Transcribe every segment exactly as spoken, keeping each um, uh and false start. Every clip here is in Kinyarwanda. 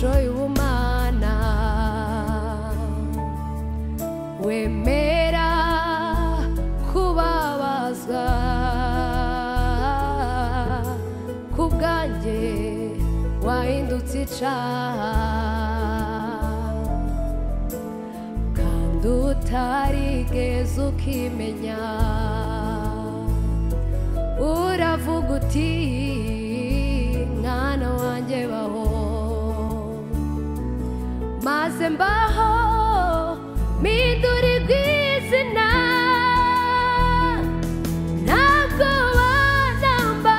ishusho y'ubumana wemera kubabazwa kubwanjye wahindutse icaha kandi utarigeze ukimenya uravuga uti mwana wanjye baho maze mbaho mpindurirwa izina ntabwo wanamba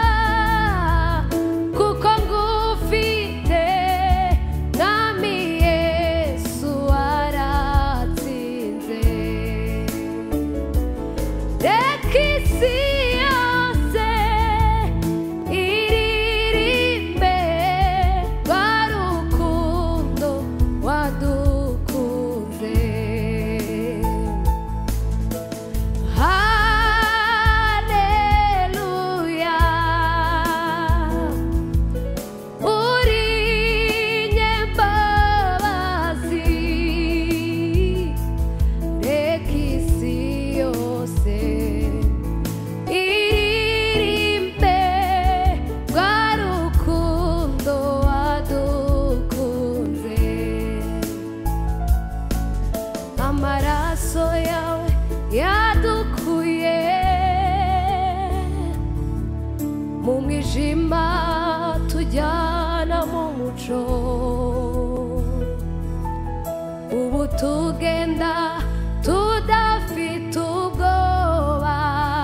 kuko ngufite mwami Yesu waratsinze reka isi yose iririmbe rwa rukundo wadukunze haleluya uri nyembabazi reka isi yose iririmbe rwa rukundo wadukunze amaraso yawe yadukuye mu mwijima tujyana mu muco ubu tugenda tudafite ubwoba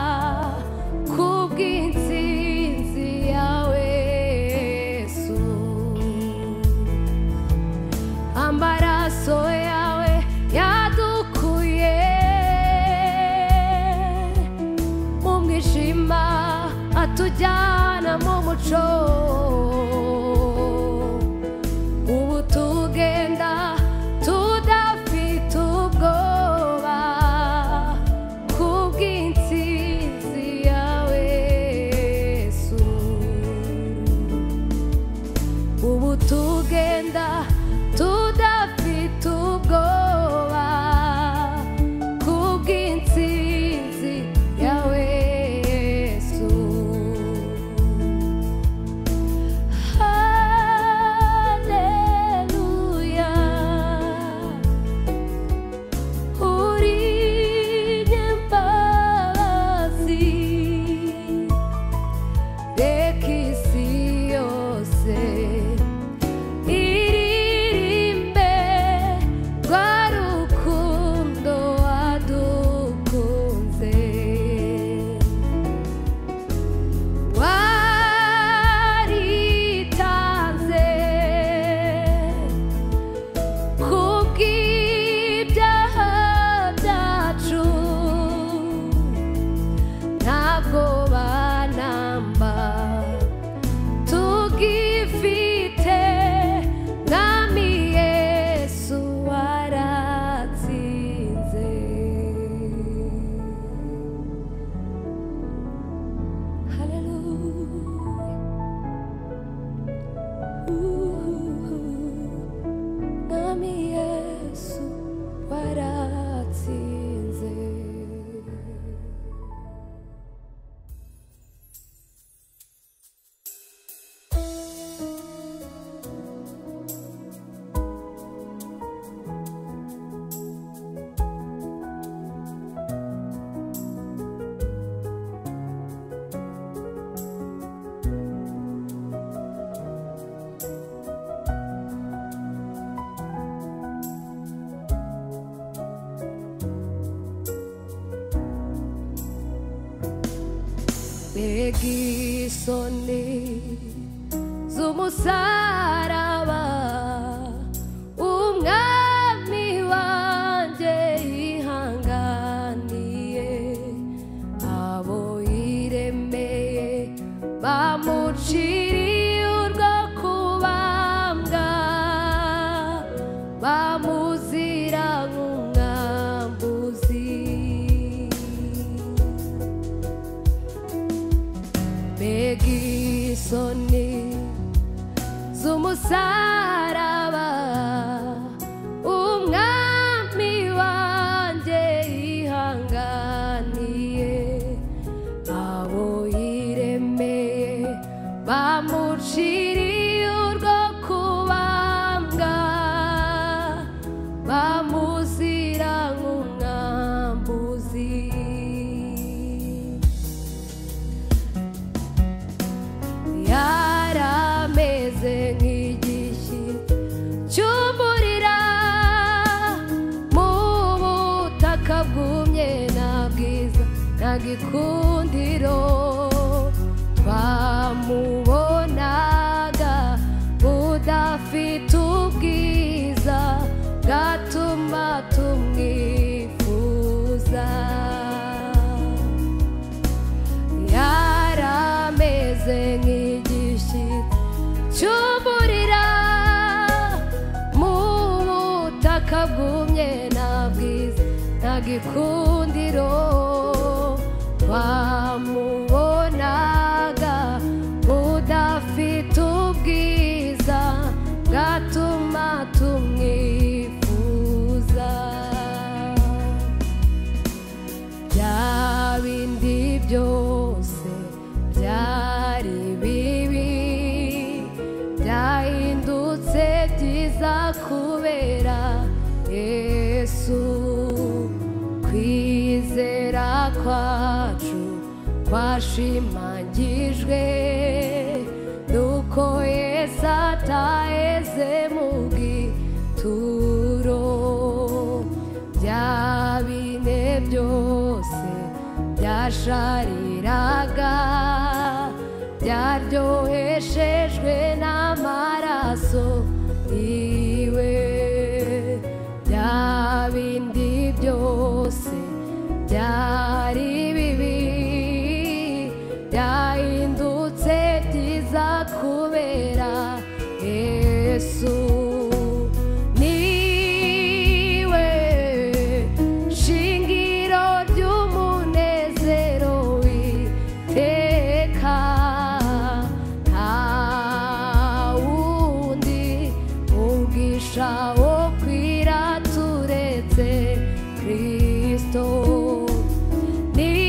kubw'intsinzi yawe Yesu amaraso yawe yadukuye mu mwijima atujyana mu muco ubu tugenda tudafite ubwoba kubw'intsinzi yawe Yesu ubu tugenda tudafite ubwoba kubw'intsinzi yawe Yesu haleluya uri nyembabazi reka isi yose iririmbe rwa rukundo wadukunze waritanze kubw'ibyaha byacu ntabwo banamba tugifite mwami Yesu waratsinze haleluya mwami Yesu waratsinze mbega isoni z'umusaraba umwami wanjye yihanganiye abo yiremeye bamuciriye urwo kubambwa bamuzira nk'umwambuzi mbega isoni z'umusaraba bwumye nta bwiza nta gikundiro twamubonaga budafite ubwiza bwatuma tumwifuza yarameze nk'igishyitsi cy'umuriro mu butaka bwumye nta bwiza nta gikundiro twamubonaga budafite ubwiza bwatuma tumwifuza bya bindi byose byari bibi byahindutse byiza kubera Yesu kwizera kwacu kwashimangijwe nuko Yesu ataheze mu gituro bya bine byose byashariraga byaryoheshejwe n'amaraso iwe bya bindi byose byari bibi byahindutse byiza kubera Yesu niwe shingiro ry'umunezero w'iteka nta wundi mugisha wo kwira turetse Kristo ni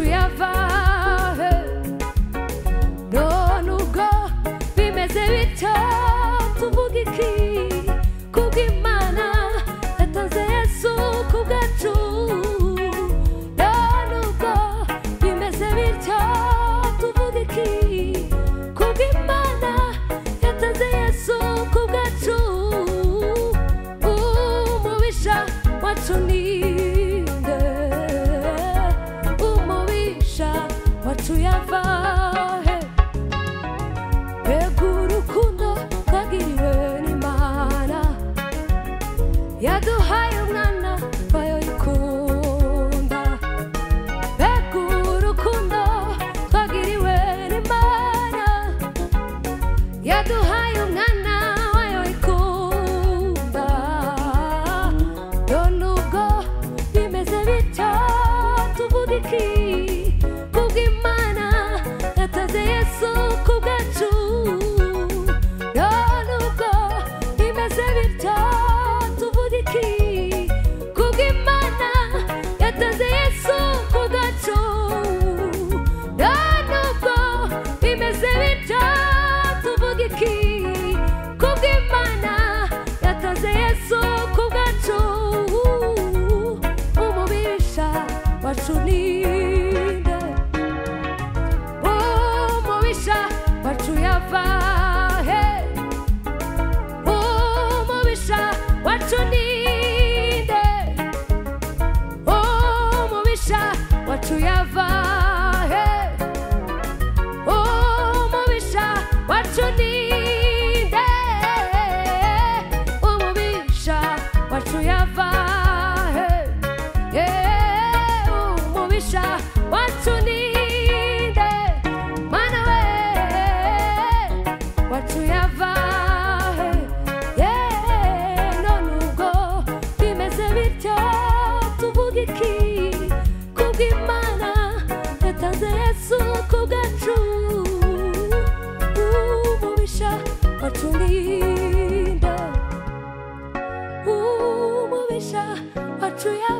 yavahe none ubwo bimeze bityo tuvuga iki kubw'Imana yatanze Yesu kubwacu none ubwo bimeze bityo tuvuga iki kubw'Imana yatanze Yesu kubwacu umubisha wacu ninde umubisha wacu yavahe mbega urukundo twagiriwe n'Imana yaduhaye umwana wayo yikunda mbega urukundo twagiriwe n'Imana yaduhaye umwana wayo yikunda none ubwo bimeze bityo tuvuga iki kubw'Imana yatanze Yesu kubwacu none ubwo bimeze bityo tuvuga iki kubw'Imana yatanze Yesu kubwacu none ubwo bimeze bityo tuvuga iki kubw'Imana yatanze Yesu kubwacu umubisha wacu ninde umubisha wacu yavahe umubisha wacu ninde umubisha wacu yavahe umubisha wacu ninde umubisha wacu yavahe umubisha wacu ninde mana we wacu yavahe none ubwo bimeze bityo tuvuga iki kubw'Imana yatanze Yesu kubwacu umubisha wacu ninde umubisha wacu yavahe